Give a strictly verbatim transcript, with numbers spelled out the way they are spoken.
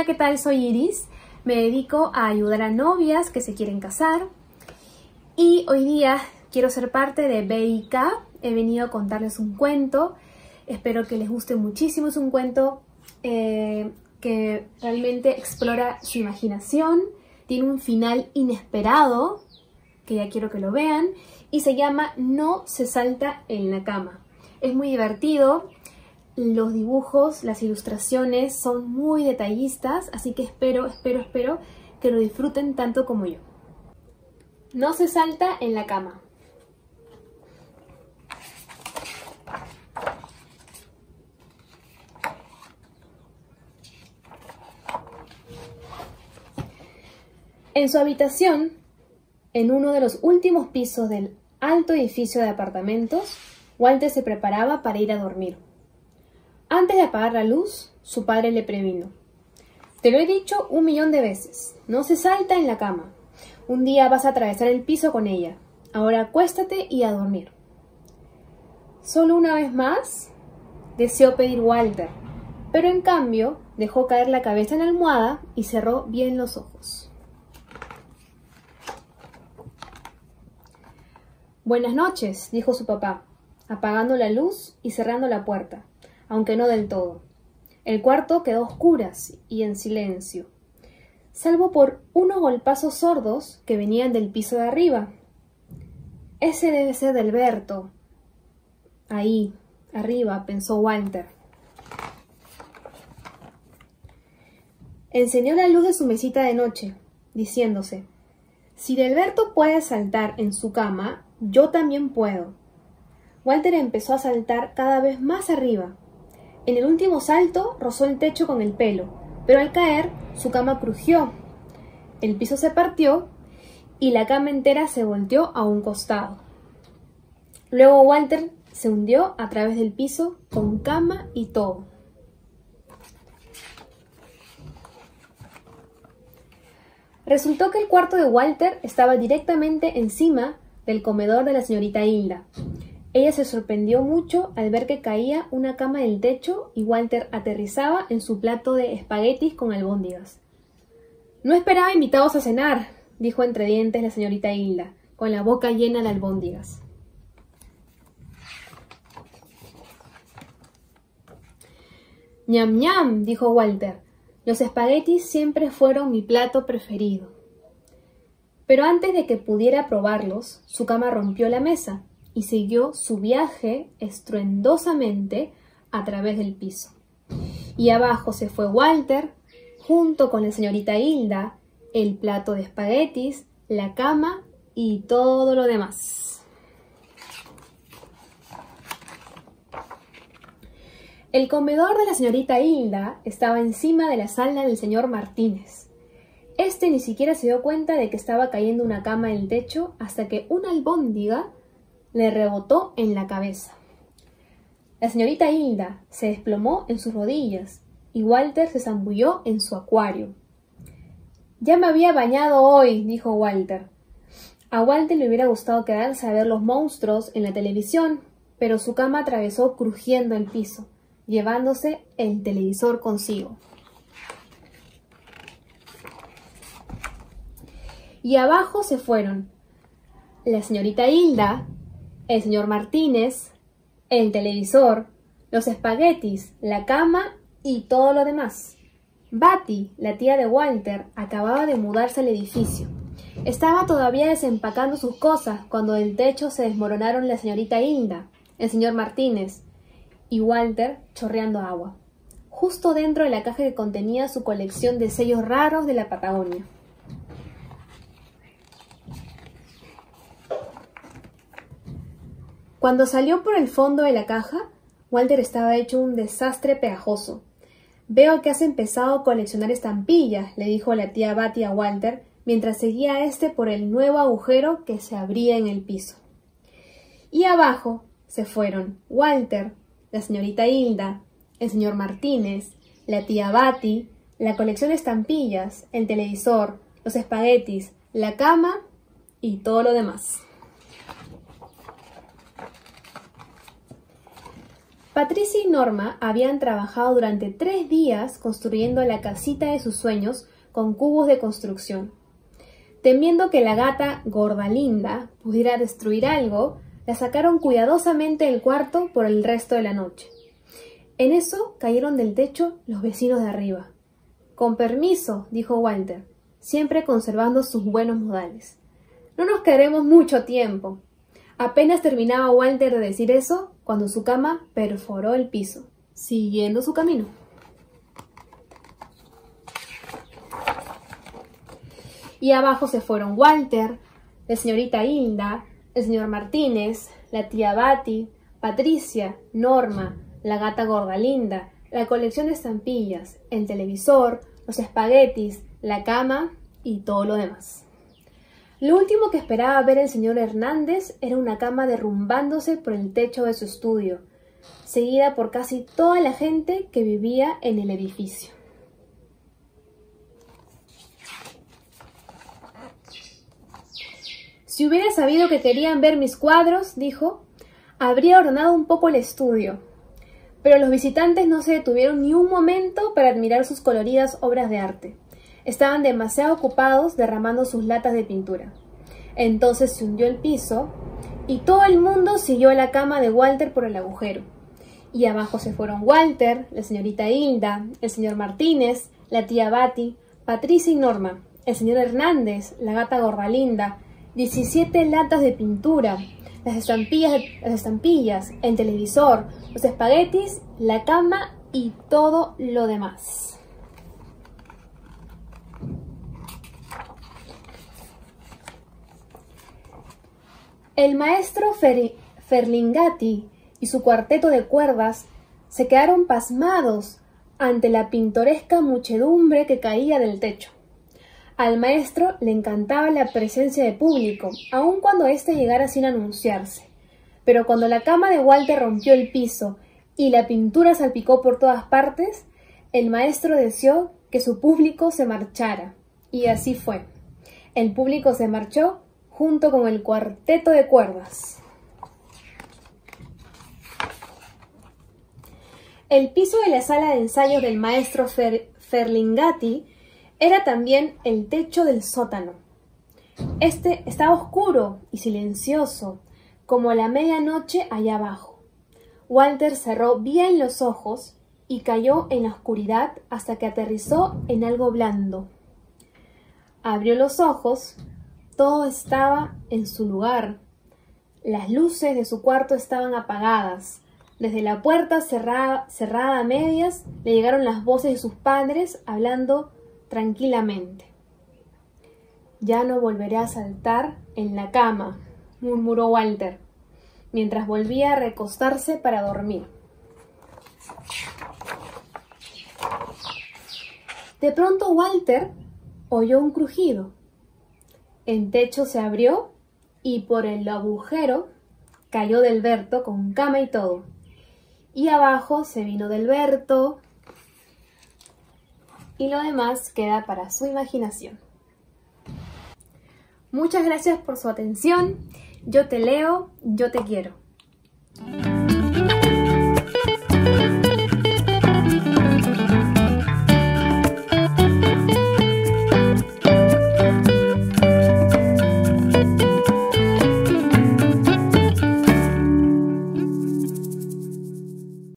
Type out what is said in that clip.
¿qué tal? Soy Iris. Me dedico a ayudar a novias que se quieren casar. Y hoy día quiero ser parte de B I K. He venido a contarles un cuento. Espero que les guste muchísimo. Es un cuento eh, que realmente explora su imaginación. Tiene un final inesperado, que ya quiero que lo vean. Y se llama No se salta en la cama. Es muy divertido. Los dibujos, las ilustraciones son muy detallistas, así que espero, espero, espero que lo disfruten tanto como yo. No se salta en la cama. En su habitación, en uno de los últimos pisos del alto edificio de apartamentos, Walter se preparaba para ir a dormir. Antes de apagar la luz, su padre le previno. Te lo he dicho un millón de veces, no se salta en la cama. Un día vas a atravesar el piso con ella. Ahora acuéstate y a dormir. Solo una vez más, deseó pedir Walter, pero en cambio dejó caer la cabeza en la almohada y cerró bien los ojos. Buenas noches, dijo su papá, apagando la luz y cerrando la puerta, aunque no del todo. El cuarto quedó a oscuras y en silencio, salvo por unos golpazos sordos que venían del piso de arriba. Ese debe ser Delberto. Ahí, arriba, pensó Walter. Encendió la luz de su mesita de noche, diciéndose, si Delberto puede saltar en su cama, yo también puedo. Walter empezó a saltar cada vez más arriba. En el último salto rozó el techo con el pelo, pero al caer su cama crujió. El piso se partió y la cama entera se volteó a un costado. Luego Walter se hundió a través del piso con cama y todo. Resultó que el cuarto de Walter estaba directamente encima del comedor de la señorita Hilda. Ella se sorprendió mucho al ver que caía una cama del techo y Walter aterrizaba en su plato de espaguetis con albóndigas. No esperaba invitados a cenar, dijo entre dientes la señorita Hilda, con la boca llena de albóndigas. Ñam ñam, dijo Walter, los espaguetis siempre fueron mi plato preferido. Pero antes de que pudiera probarlos, su cama rompió la mesa y siguió su viaje estruendosamente a través del piso. Y abajo se fue Walter, junto con la señorita Hilda, el plato de espaguetis, la cama y todo lo demás. El comedor de la señorita Hilda estaba encima de la sala del señor Martínez. Este ni siquiera se dio cuenta de que estaba cayendo una cama del techo hasta que una albóndiga le rebotó en la cabeza. La señorita Hilda se desplomó en sus rodillas y Walter se zambulló en su acuario. Ya me había bañado hoy, dijo Walter. A Walter le hubiera gustado quedarse a ver los monstruos en la televisión, pero su cama atravesó crujiendo el piso, llevándose el televisor consigo. Y abajo se fueron la señorita Hilda, el señor Martínez, el televisor, los espaguetis, la cama y todo lo demás. Batty, la tía de Walter, acababa de mudarse al edificio. Estaba todavía desempacando sus cosas cuando del techo se desmoronaron la señorita Hilda, el señor Martínez y Walter chorreando agua, justo dentro de la caja que contenía su colección de sellos raros de la Patagonia. Cuando salió por el fondo de la caja, Walter estaba hecho un desastre pegajoso. Veo que has empezado a coleccionar estampillas, le dijo la tía Batty a Walter, mientras seguía a este por el nuevo agujero que se abría en el piso. Y abajo se fueron Walter, la señorita Hilda, el señor Martínez, la tía Batty, la colección de estampillas, el televisor, los espaguetis, la cama y todo lo demás. Patricia y Norma habían trabajado durante tres días construyendo la casita de sus sueños con cubos de construcción. Temiendo que la gata Gordalinda pudiera destruir algo, la sacaron cuidadosamente del cuarto por el resto de la noche. En eso cayeron del techo los vecinos de arriba. «Con permiso», dijo Walter, siempre conservando sus buenos modales. «No nos quedaremos mucho tiempo». Apenas terminaba Walter de decir eso, cuando su cama perforó el piso, siguiendo su camino. Y abajo se fueron Walter, la señorita Hilda, el señor Martínez, la tía Bati, Patricia, Norma, la gata Gordalinda, la colección de estampillas, el televisor, los espaguetis, la cama y todo lo demás. Lo último que esperaba ver el señor Hernández era una cama derrumbándose por el techo de su estudio, seguida por casi toda la gente que vivía en el edificio. «Si hubiera sabido que querían ver mis cuadros», dijo, «habría ordenado un poco el estudio». Pero los visitantes no se detuvieron ni un momento para admirar sus coloridas obras de arte. Estaban demasiado ocupados derramando sus latas de pintura. Entonces se hundió el piso y todo el mundo siguió a la cama de Walter por el agujero. Y abajo se fueron Walter, la señorita Hilda, el señor Martínez, la tía Bati, Patricia y Norma, el señor Hernández, la gata Gordalinda, diecisiete latas de pintura, las estampillas, las estampillas, el televisor, los espaguetis, la cama y todo lo demás. El maestro Fer Ferlingatti y su cuarteto de cuerdas se quedaron pasmados ante la pintoresca muchedumbre que caía del techo. Al maestro le encantaba la presencia de público, aun cuando éste llegara sin anunciarse. Pero cuando la cama de Walter rompió el piso y la pintura salpicó por todas partes, el maestro deseó que su público se marchara. Y así fue. El público se marchó junto con el cuarteto de cuerdas. El piso de la sala de ensayos del maestro Fer Ferlingatti era también el techo del sótano. Este estaba oscuro y silencioso, como la medianoche allá abajo. Walter cerró bien los ojos y cayó en la oscuridad hasta que aterrizó en algo blando. Abrió los ojos. Todo estaba en su lugar. Las luces de su cuarto estaban apagadas. Desde la puerta cerrada, cerrada a medias le llegaron las voces de sus padres hablando tranquilamente. «Ya no volveré a saltar en la cama», murmuró Walter, mientras volvía a recostarse para dormir. De pronto Walter oyó un crujido. El techo se abrió y por el agujero cayó Delberto con cama y todo. Y abajo se vino Delberto y lo demás queda para su imaginación. Muchas gracias por su atención. Yo te leo, yo te quiero.